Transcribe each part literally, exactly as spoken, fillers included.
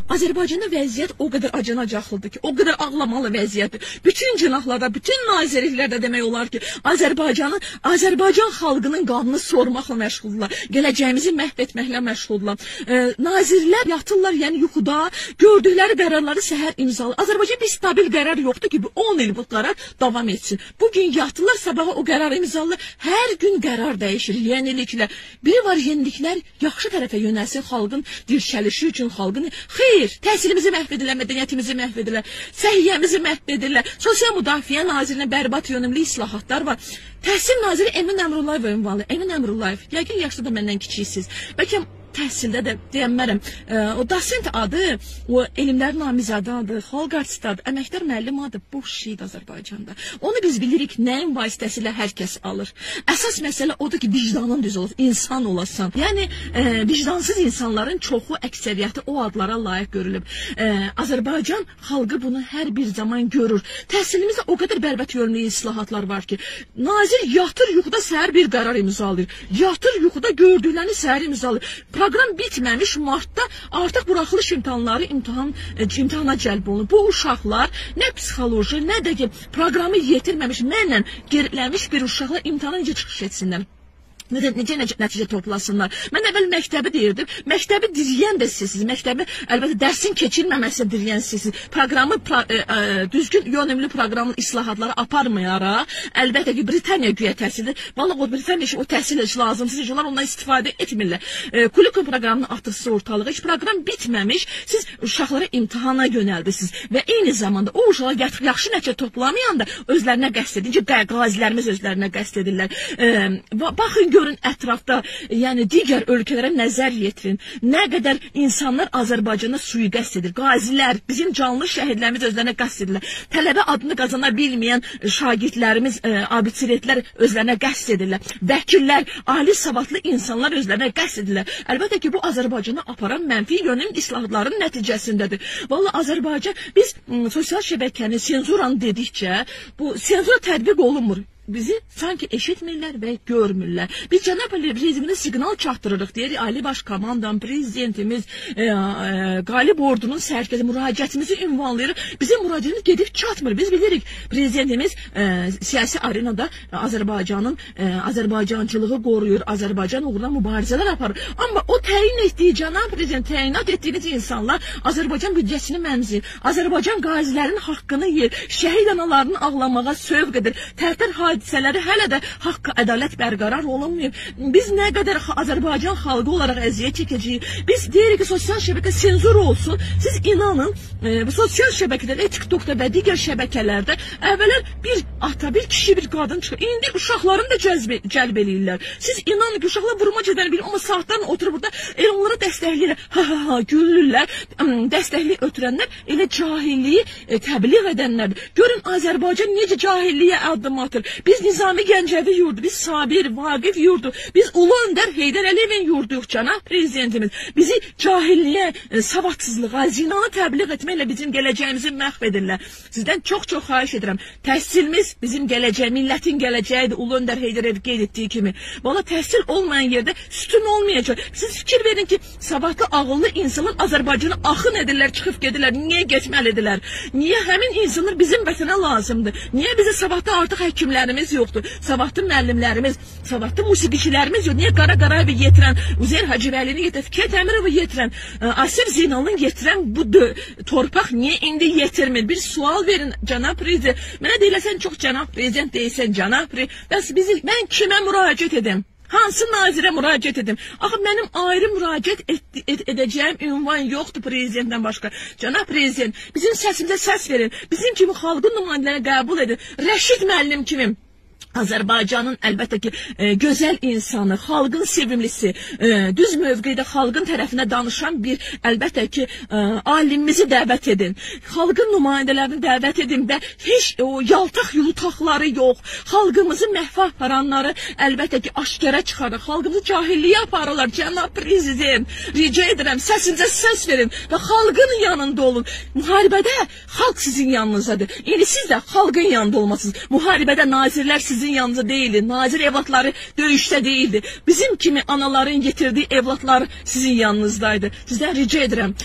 Azərbaycanda vəziyyət o qədər acınacaqlıdır ki, o qədər ağlamalı vəziyyətdir. Bütün cinahlarda, bütün nazirliklərdə demək olar ki, Azərbaycanın, Azərbaycan xalqının qanını sormaqla məşğuldurlar. Gələcəyimizi məhv etməklə məşğuldurlar. E, nazirlər yatırlar, yəni yuxuda gördükləri qərarları səhər imzalı. Azərbaycan bir stabil qərar yoxdur ki, on il bu qərar davam etsin. Bugün yatırlar, sabaha o qərar imzalı. Hər gün qərar dəyişir, yeniliklər. Biri var, yeniliklər yaxşı tərəfə yönəlsin, xalqın dirçəlişi üçün, xalqın xeyr, təhsilimizi məhv edirlər, mədəniyyətimizi məhv edirlər, səhiyyəmizi məhv edirlər. Sosial Müdafiə Nazirinə bərbad yönümlü islahatlar var. Təhsil naziri Emin Əmrullayev ünvanlı. Emin Əmrullayev, yəqin yaşda da məndən kiçiksiniz. Bəlkə təhsildə də deyənmərəm, e, o dosent adı, o elmlər namizadı adı, xalq artisti adı, əməkdar müəllim adı boş şeydir Azərbaycanda. Onu biz bilirik, nəyin vasitəsilə hər kəs alır. Əsas məsələ odur ki, vicdanın düz olur, insan olasan. Yəni, e, vicdansız insanların çoxu, əksəriyyəti o adlara layiq görülüb. E, Azərbaycan xalqı bunu hər bir zaman görür. Təhsilimizdə o qədər bərbət yönlü islahatlar var ki, nazir yatır yuxuda səhər bir qərar imzalayır. Yatır yuxuda gördüklərini səhər imzalayır. Proqram bitməmiş martda artıq buraxılış imtahanları imtahan, imtahana cəlb olunur. Bu uşaqlar nə psixoloji, nə də ki, proqramı yetirməmiş, mənlə geriləmiş bir uşaqlar imtahana necə çıxış etsinlər? Necə, necə nəticə toplasınlar? Mən əvvəl məktəbi deyirdim. Məktəbi diriyən də sizsiniz. Məktəbi əlbəttə dərsin keçilməməsi diriyən sizsiniz. Proqramı, pra, e, e, düzgün yönümlü proqramın islahatları aparmayaraq, əlbəttə ki, Britaniya güya təhsildir. Vallahi o Britaniya o təhsil heç lazımsız, heç onlar ondan istifadə etmirlər. E, Kulikon proqramını atırsız ortalığa. Heç proqram bitməmiş, siz uşaqları imtahana yönəldiniz və eyni zamanda o uşaqlar yaxşı nəticə toplamayanda özlərinə qəsd edin ki, qazilərimiz özlərinə qəsd edirlər. E, baxın, görün ətrafda, yəni digər ölkələrə nəzər yetirin. Nə qədər insanlar Azərbaycana sui-qəsd edir. Qazilər, bizim canlı şəhidlərimiz özlərinə qəsd edirlər. Tələbə adını qazana bilməyən şagirdlərimiz, e, abituriyentlər özlərinə qəsd edirlər. Vəkillər, ali savadlı insanlar özlərinə qəsd edirlər. Əlbəttə ki, bu Azərbaycana aparan mənfi yönüm islahatların nəticəsindədir. Vallahi Azərbaycan, biz m, sosial şəbəkəni, senzuranı dedikcə, bu senzura tətbiq olunmur. Bizi sanki eşitmirlər və görmürlər. Biz cənab prezidentimizə siqnal çatdırırıq, deyir, Ali Baş Komandan, prezidentimiz, e, e, qalib ordunun sərkəzi müraciətimizi ünvanlayırıq. Bizim müraciətimiz gedib çatmır. Biz bilirik, prezidentimiz e, siyasi arenada Azərbaycanın e, Azərbaycancılığı qoruyur, Azərbaycan uğruna mübarizələr aparır. Amma o təyin etdiyi, cənab prezident təyinat etdiyiniz insanlar Azərbaycan büdcəsini mənzil, Azərbaycan qazilərinin haqqını yer, şəhid analarını ağlamağa sövq edir. Tərtər hadisələri hələ də haqq, ədalət bərqərar olunmuyor. Biz nə qədər Azərbaycan xalqı olaraq əziyyət çəkəcəyik. Biz deyirik ki, sosial şəbəkə senzur olsun. Siz inanın, e, bu sosial şəbəkələrdə, TikTokda və digər şəbəkələrdə əvvəllər bir ata, bir kişi, bir qadın çıxır. İndi uşaqlarını da cəzb, cəlb eləyirlər. Siz inanın ki, uşaqlar vurma cədəni bilir, amma saatlarla oturur burada, elə onlara dəstəkləyirlər. Ha ha ha, gülürlər. Dəstəklik ötürənlər elə cahilliyi e, təbliğ edənlərdir. Görün Azərbaycan necə cahilliyə addım atır. Biz Nizami Gəncəvi yurdu, biz Sabir, Vaqif yurdu, biz Ulu Öndər Heydər Əliyevin yurduyuq, cənab prezidentimiz. Bizi cahilliyə, e, savadsızlığa, zinanı təbliğ etməklə bizim gələcəyimizi məhv edirlər. Sizdən çox-çox xahiş edirəm. Təhsilimiz bizim gələcək, millətin gələcəyidir, Ulu Öndər Heydər Əliyev qeyd etdiyi kimi. Valla təhsil olmayan yerdə sütun olmayacaq. Siz fikir verin ki, savadlı, ağıllı insanlar Azərbaycanı axın edirlər, çıxıb gedirlər. Niyə getməlidirlər? Niyə həmin insanlar bizim vətənə lazımdır? Niyə bizə savadlı artıq həkimlərimiz yoxdur? Savadlı müəllimlərimiz, savadlı musiqiçilərimiz yoxdur? Niyə Qara Qarayevi yetirən, Üzeyir Hacıvəlini yetirən, Fikrət Əmirovu yetirən, Asif Zeynalını yetirən bu torpaq niyə indi yetirmir? Bir sual verin, cənab prezident. Mənə deyiləsən çox cənab prezident deyilsən, cənab prezident. Mən kimə müraciət edim? Hansı nazirə müraciət edim? Axı, mənim ayrı müraciət et, et, edəcəyim ünvan yoxdur prezidentdən başqa. Cənab prezident, bizim səsimizə səs verin. Bizim kimi xalqın nümayəndələrini qəbul edin. Rəşid müəllim kimim? Azərbaycanın əlbəttə ki, e, gözəl insanı, xalqın sevimlisi, e, düz mövqedə xalqın tərəfinə danışan bir, əlbəttə ki, e, alimimizi dəvət edin. Xalqın nümayəndələrini dəvət edin və heç o yaltaq yultaqları yox. Xalqımızı məhv aparanları əlbəttə ki, aşkara çıxarır. Xalqımızı cahilliyə aparırlar. Cənab prezident, rica edirəm, səsinizə səs verin və xalqın yanında olun. Müharibədə xalq sizin yanınızdadır. İndi siz də xalqın yanında olmasınız. Müharibədə nazirlər sizin yanınızda değildi. Nazir evlatları döyüşte değildi. Bizim kimi anaların getirdiği evlatlar sizin yanınızdaydı. Sizden rica ederim.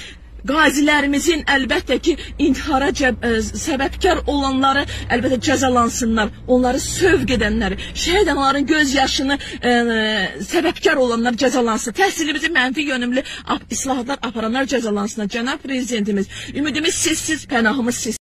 qazilərimizin əlbəttə ki, intihara səbəbkar olanları əlbəttə cəzalansınlar. Onları sövq edənləri, şəhid anaların göz yaşını ə, səbəbkar olanlar cəzalansın. Təhsilimizi mənfi yönümlü islahatlar aparanlar cəzalansınlar. Cənab Prezidentimiz, ümidimiz sizsiz, pənahımız siz.